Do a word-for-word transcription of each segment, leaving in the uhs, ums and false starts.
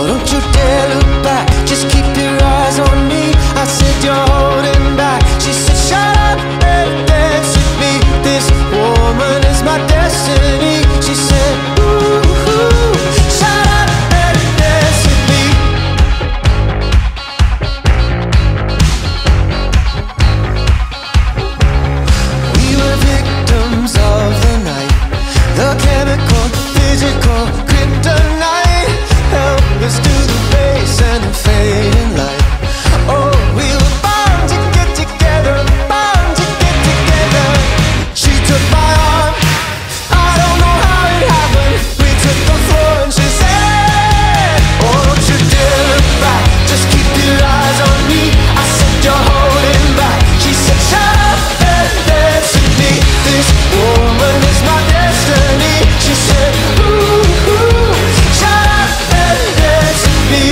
Oh, don't you dare look back, just keep your eyes on me. I said you're holding back. She said shut up and dance with me. This woman is my destiny. She said ooh, ooh, shut up and dance with me. We were victims of the night, the chemical, physical, kryptonite. Help us to the base and the fading light. Oh, we were bound to get together, bound to get together. She took my arm, I don't know how it happened. We took the floor and she said, oh, don't you dare look back, just keep your eyes on me. I said you're holding back. She said shut up and dance with me. This woman is my destiny. She said ooh, ooh, shut up and dance with me.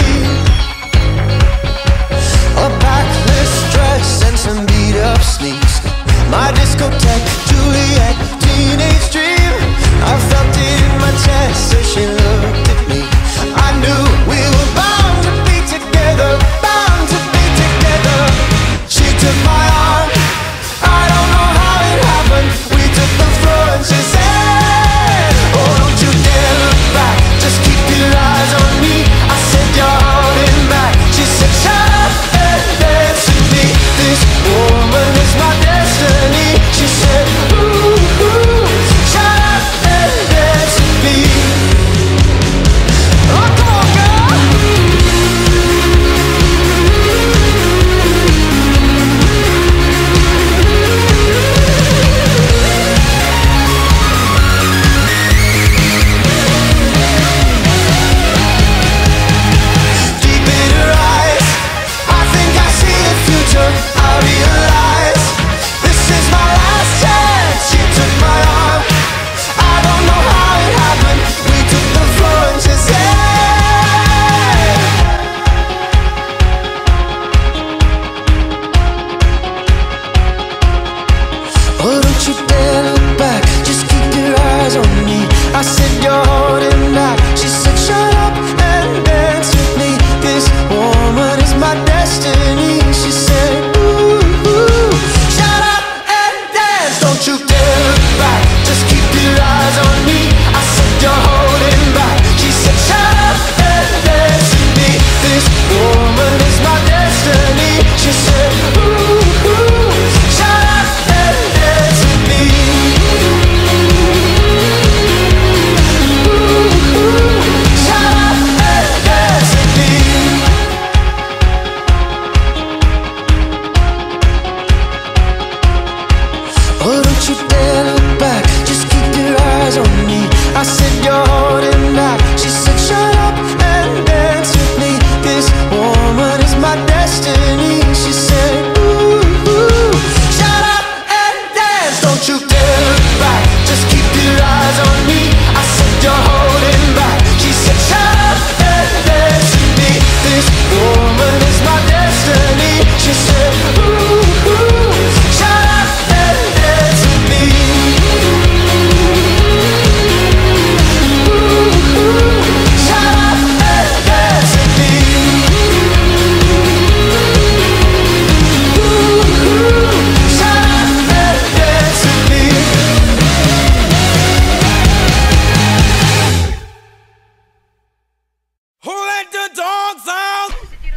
A backless dress and some beat up sneaks, my discotheque, Juliet, teenage dream. I felt it in my chest as she looked at me. I knew we were bound to be together, bound to be together. She took my arm, I don't know how it happened. We took the floor and she said, oh, don't you dare look back, just keep your eyes on me. I said you're holding back. She said shut up and dance with me. This woman is my destiny. She said ooh, ooh, shut up and dance with me. Oh, come on, girl. Deep in her eyes, I think I see the future. I realize this is my last chance. She took my arm, I don't know how it happened. We took the floor and she said, oh, don't you dare look back, just keep your eyes on me. I said you're holding back. She said shut up and dance with me. This woman is my destiny. She said ooh, ooh, shut up and dance. Don't you dare look back, just keep your eyes on me. I said you're holding back. She said shut up and dance with me. This woman is my destiny. She said ooh, ooh, shut up and dance with me. Ooh, ooh, shut up and dance with me. Oh, don't you dare look back, just keep your eyes on me. I said you're holding back. She said shut up and dance with me. This woman is my destiny. She said ooh, ooh, shut up and dance. Don't you dare look back, just keep your eyes on me. I said you're holding back. She said shut up and dance with me. This woman is my destiny. She said ooh, ooh, shut up and dance with me. Ooh, ooh, shut up and dance with me. Ooh, ooh, shut up and dance with me. Who let the dogs out?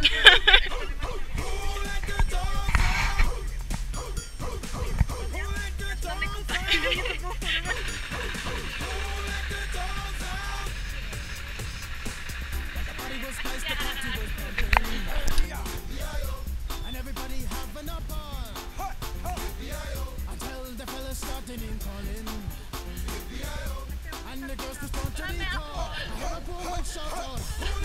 And everybody having a ball. Until the fellas started in calling. And the girls respond to the call. I have a poor shout out.